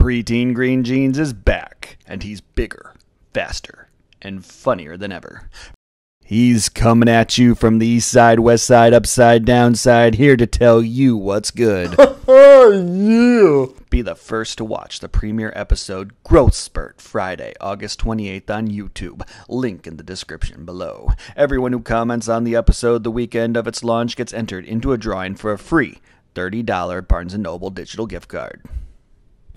Preteen Green Jeans is back, and he's bigger, faster, and funnier than ever. He's coming at you from the east side, west side, upside, downside, here to tell you what's good. Yeah. Be the first to watch the premiere episode Growth Spurt Friday, August 28th on YouTube. Link in the description below. Everyone who comments on the episode the weekend of its launch gets entered into a drawing for a free $30 Barnes & Noble digital gift card.